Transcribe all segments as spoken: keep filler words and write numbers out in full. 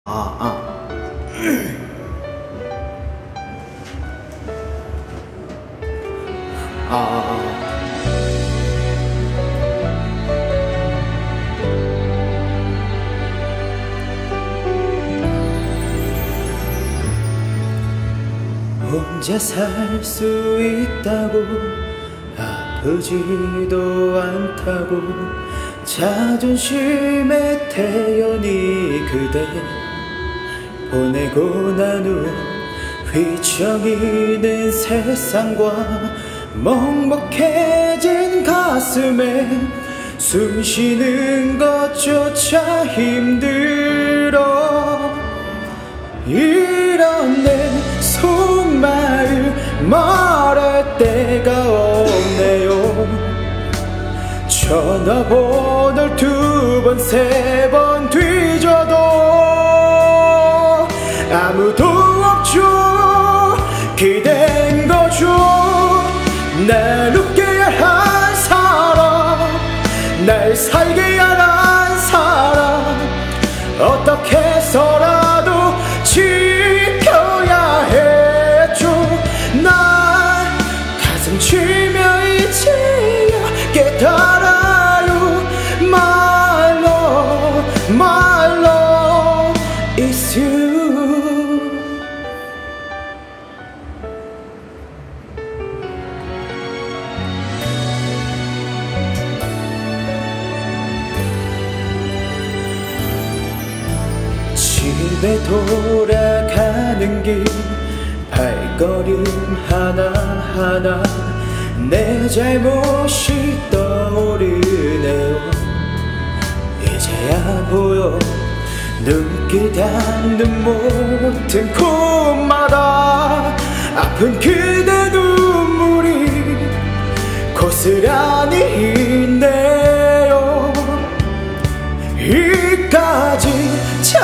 아, 아. 아, 아, 혼자 살 수 있다고 아프지도 않다고 자존심에 태연히 그대 보내고 난 후 휘청이는 세상과 먹먹해진 가슴에 숨 쉬는 것조차 힘들어. 이런 내 속마음 말할 데가 없네요. 전화번호를 두 번 세 번 뒤져도 아무도 없죠. 기댄 거죠. 날 웃게 한 사람, 날 살게 한 사람, 어떻게 해서라도 지켜야 했죠. 날 가슴 치며 이제야 깨달아요. My love, my love is you. 집에 돌아가는 길 발걸음 하나하나 내 잘못이 떠오르네요. 이제야 보여 눈길 닿는 모든 곳마다 아픈 그대 눈물이 고스란히 있네요. 이까지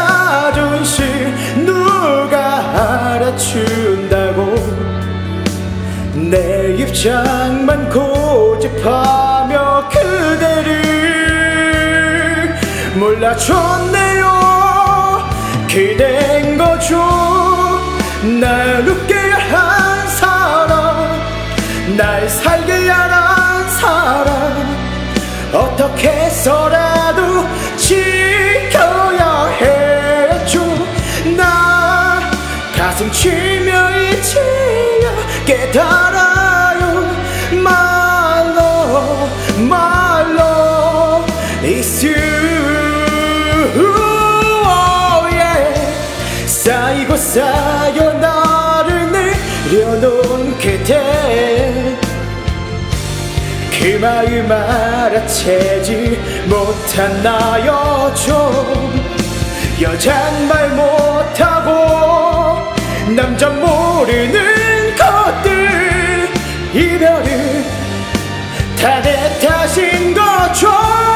자존심 누가 알아준다고 내 입장만 고집하며 그대를 몰라줬네요. 기댄 거죠. 날 웃게 한 사람, 날 살게 한 사람, 어떻게 해서라도 지켜야 했죠. 나 가슴 치며 이제야 깨달아요. My love, my love is you. Oh yeah. 쌓이고 쌓여 나를 내려놓은 그대, 그 마음 알아채지 못했나요. 좀 여잔 말 못하고 남자 모르는 것들, 이별은 다 내 탓인 거죠.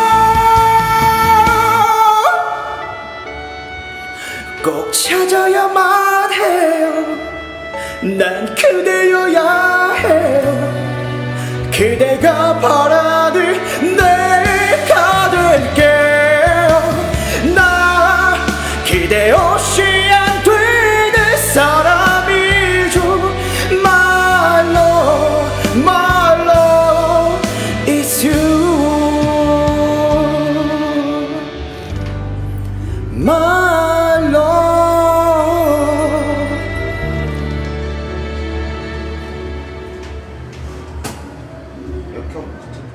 꼭 찾아야만 해요. 난 그대여야 해요. 그대가 바라는 내가 될게요. 나 그대 없이 안 되는 사람이죠. My love, my love is you. My love. 이렇게 하면 진짜